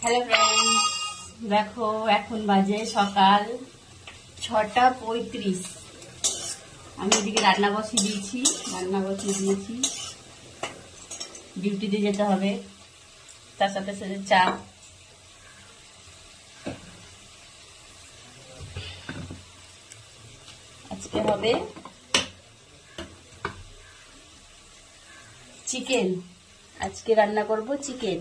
Hello friends, দেখো এখন বাজে সকাল 6:35। আমি এদিকে রান্না বসিয়ে দিয়েছি। ডিউটিতে যেতে হবে, তার সাথে সাথে চা। আজকে হবে চিকেন। আজকে রান্না করব চিকেন।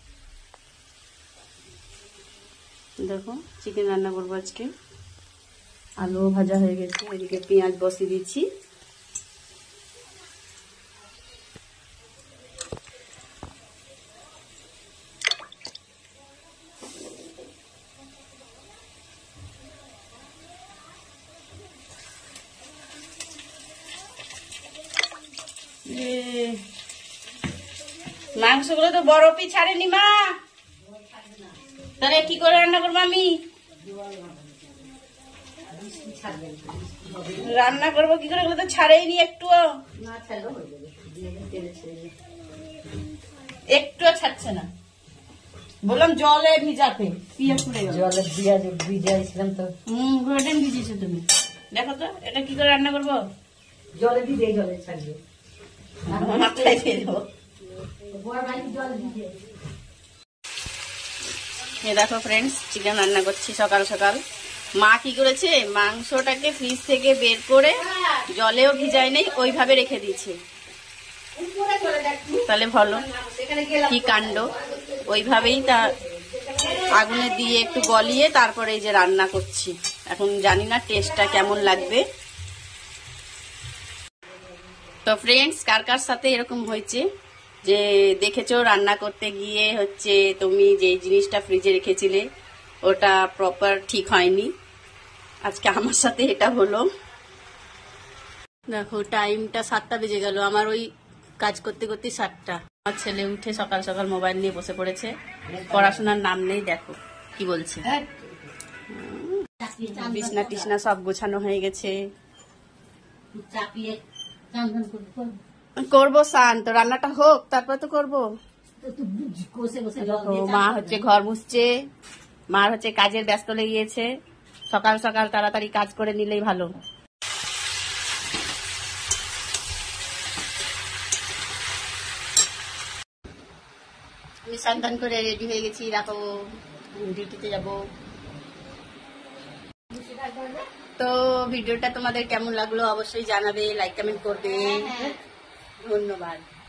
দেখো চিকেন রান্না করবো আজকে। আলু ভাজা হয়ে গেছে, এদিকে পেঁয়াজ বসিয়ে দিচ্ছি। মাংসগুলো তো বরফই ছাড়েনি মা, তাহলে কি করে রান্না করবো? আমি রান্না করবো কি করে? এগুলো তো ছাড়েইনি একটুও, একটুও ছাড়ছে না। বললাম জলে ভিজাতে, জলে ভিজাইছিলাম তো। গোটাই ভিজিয়েছো তুমি। দেখো তো এটা কি করে রান্না করবো? জলে ভিজে জলে ছাড়বে, মাথায় দিয়ে দেবো। দেখো ফ্রেন্ডস, চিকেন রান্না করছি সকাল সকাল। মা কি করেছে, মাংসটাকে ফ্রিজ থেকে বের করে জলেও ভিজায় নেই, ওইভাবে রেখে দিয়েছে। তাহলে ভালো, কি কাণ্ড! ওইভাবেই তা আগুনে দিয়ে একটু গলিয়ে তারপরে এই যে রান্না করছি। এখন জানি না টেস্টটা কেমন লাগবে। তো ফ্রেন্ডস, কার কার সাথে এরকম হয়েছে যে দেখেছো রান্না করতে গিয়ে হচ্ছে তুমি যে জিনিসটা ফ্রিজে রেখেছিলে ওটা প্রপার ঠিক হয়নি? আজকে আমার সাথে এটা হলো। দেখো টাইমটা 7টা বেজে গেল, আমার ওই কাজ করতে করতে 7টা। আমার ছেলে উঠে সকাল সকাল মোবাইল নিয়ে বসে পড়েছে, পড়াশোনার নাম নেই। দেখো কি বলছে, বিছনা টিছনা সব গোছানো হয়ে গেছে। করবো স্নান, তো রান্নাটা হোক তারপর তো করবো। মা হচ্ছে ঘর মুছছে, মার হচ্ছে কাজের ব্যস্ত লেগে গিয়েছে। সকাল সকাল তাড়াতাড়ি কাজ করে নিলেই ভালো। আমি স্নান করে রেডি হয়ে গেছি, দেখো ডিউটিতে যাব। তো ভিডিওটা তোমাদের কেমন লাগলো অবশ্যই জানাবে, লাইক কমেন্ট করবে। ধন্যবাদ।